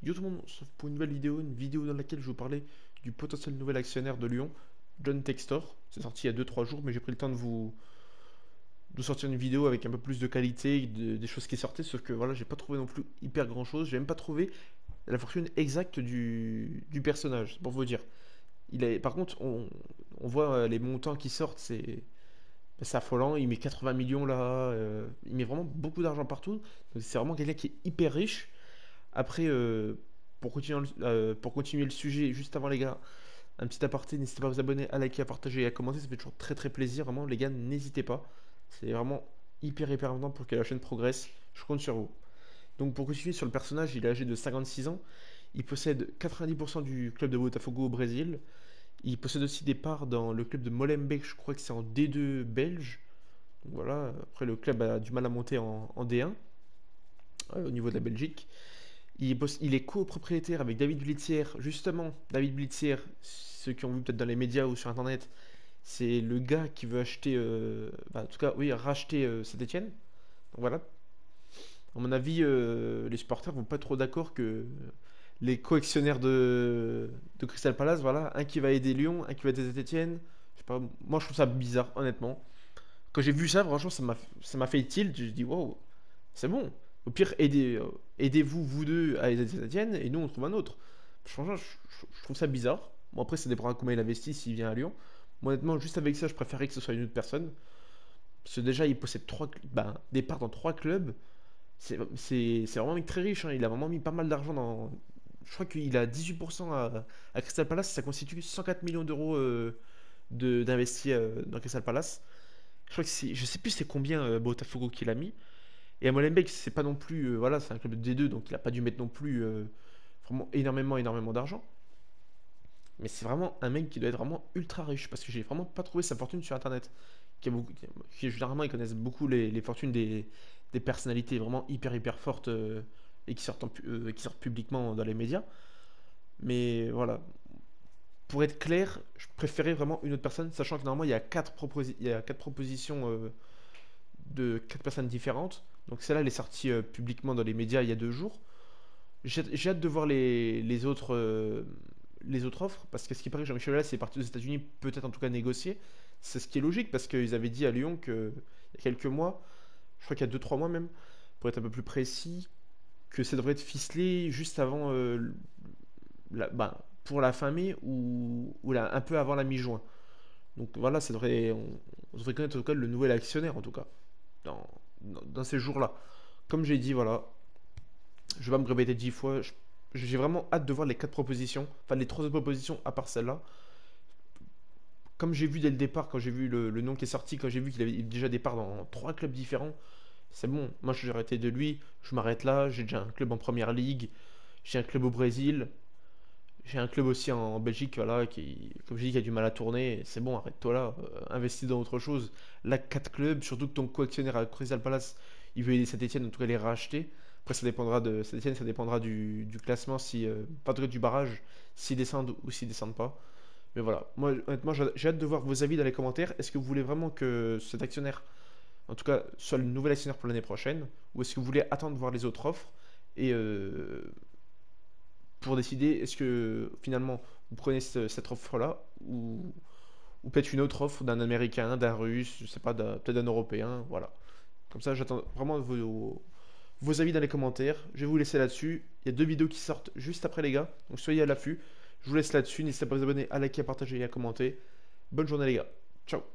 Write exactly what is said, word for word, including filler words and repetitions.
Yo tout le monde, on se retrouve pour une nouvelle vidéo, une vidéo dans laquelle je vais vous parler du potentiel nouvel actionnaire de Lyon, John Textor. C'est sorti il y a deux trois jours, mais j'ai pris le temps de vous de sortir une vidéo avec un peu plus de qualité, de- des choses qui sortaient, sauf que voilà, j'ai pas trouvé non plus hyper grand chose, j'ai même pas trouvé la fortune exacte du, du personnage, c'est pour vous dire. Il est, par contre, on, on voit euh, les montants qui sortent, c'est c'est affolant, il met quatre-vingts millions là, euh, il met vraiment beaucoup d'argent partout, donc c'est vraiment quelqu'un qui est hyper riche. Après, euh, pour continuer, le- euh, pour continuer le sujet, juste avant les gars, un petit aparté, n'hésitez pas à vous abonner, à liker, à partager et à commenter, ça fait toujours très très plaisir, vraiment les gars, n'hésitez pas. C'est vraiment hyper hyper important pour que la chaîne progresse, je compte sur vous. Donc pour continuer sur le personnage, il est âgé de cinquante-six ans, il possède quatre-vingt-dix pour cent du club de Botafogo au Brésil, il possède aussi des parts dans le club de Molenbeek, je crois que c'est en D deux belge. Donc voilà, après le club a du mal à monter en, en D un, euh, au niveau de la Belgique. Il est, boss- il est copropriétaire avec David Blitzer. Justement, David Blitzer, ceux qui ont vu peut-être dans les médias ou sur internet, c'est le gars qui veut acheter, euh, bah, en tout cas, oui, racheter euh, Saint-Etienne. Donc voilà. À mon avis, euh, les supporters vont pas être trop d'accord que les coactionnaires de, de Crystal Palace, voilà, un qui va aider Lyon, un qui va aider Saint-Etienne. Je sais pas, moi je trouve ça bizarre, honnêtement. Quand j'ai vu ça, franchement, ça m'a ça m'a fait tilt. Je dis, wow, c'est bon. Au pire, aidez, euh, aidez-vous, vous deux, à aider Saint-Etienne, et nous, on trouve un autre. Franchement, je, je- je trouve ça bizarre. Bon, après, ça dépendra combien il investit s'il vient à Lyon. Moi, honnêtement, juste avec ça, je préférerais que ce soit une autre personne. Parce que déjà, il possède trois, cl- ben, des parts dans trois clubs. C'est c'est- c'est vraiment un mec très riche, hein. Il a vraiment mis pas mal d'argent dans. Je crois qu'il a dix-huit pour cent à, à Crystal Palace. Ça constitue cent quatre millions d'euros euh, de- d'investis euh, dans Crystal Palace. Je crois que c'est, je sais plus c'est combien euh, Botafogo qu'il a mis. Et à Molenbeek, c'est pas non plus, euh, voilà, c'est un club de D deux, donc il a pas dû mettre non plus euh, vraiment énormément, énormément d'argent. Mais c'est vraiment un mec qui doit être vraiment ultra riche, parce que j'ai vraiment pas trouvé sa fortune sur Internet. Qui, a beaucoup, qui, qui, généralement, ils connaissent beaucoup les, les fortunes des, des personnalités vraiment hyper, hyper fortes euh, et qui sortent, en pu- euh, qui sortent publiquement dans les médias. Mais voilà, pour être clair, je préférais vraiment une autre personne, sachant que normalement, il y a quatre, proposi- il y a quatre propositions euh, de quatre personnes différentes. Donc celle-là, elle est sortie euh, publiquement dans les médias il y a deux jours. J'ai j'ai hâte de voir les, les autres, euh, les autres offres, parce que ce qui paraît, Jean-Michel Aulas est parti aux États-Unis, peut-être en tout cas négocier. C'est ce qui est logique, parce qu'ils avaient dit à Lyon que, il y a quelques mois, je crois qu'il y a deux trois mois même, pour être un peu plus précis, que ça devrait être ficelé juste avant, euh, la- ben, pour la fin mai ou, ou la- un peu avant la mi-juin. Donc voilà, ça devrait, on, on devrait connaître en tout cas le nouvel actionnaire, en tout cas, dans, dans, dans ces jours-là. Comme j'ai dit, voilà, je vais pas me répéter dix fois. je- J'ai vraiment hâte de voir les quatre propositions, enfin les trois autres propositions à part celle-là. Comme j'ai vu dès le départ, quand j'ai vu le, le nom qui est sorti, quand j'ai vu qu'il avait déjà des parts dans trois clubs différents, c'est bon. Moi, je suis arrêté de lui. Je m'arrête là. J'ai déjà un club en première ligue. J'ai un club au Brésil. J'ai un club aussi en Belgique, voilà, qui, comme j'ai dit, qui a du mal à tourner. C'est bon, arrête-toi là. Euh, investis dans autre chose. Là, quatre clubs, surtout que ton co-actionnaire à Crystal Palace, il veut aider Saint-Etienne, en tout cas les racheter. Après, ça dépendra de Saint-Etienne, ça dépendra du, du classement, si, euh, pas en tout cas du barrage, s'ils descendent ou s'ils descendent pas. Mais voilà, moi honnêtement, j'ai j'ai hâte de voir vos avis dans les commentaires. Est-ce que vous voulez vraiment que cet actionnaire, en tout cas, soit le nouvel actionnaire pour l'année prochaine, ou est-ce que vous voulez attendre de voir les autres offres et euh, pour décider, est-ce que finalement vous prenez ce- cette offre-là ou, ou peut-être une autre offre d'un Américain, d'un Russe, je sais pas, d'un- peut-être d'un Européen, voilà. Comme ça, j'attends vraiment vos, vos avis dans les commentaires. Je vais vous laisser là-dessus. Il y a deux vidéos qui sortent juste après, les gars, donc soyez à l'affût. Je vous laisse là-dessus. N'hésitez pas à vous abonner, à liker, à partager et à commenter. Bonne journée, les gars. Ciao.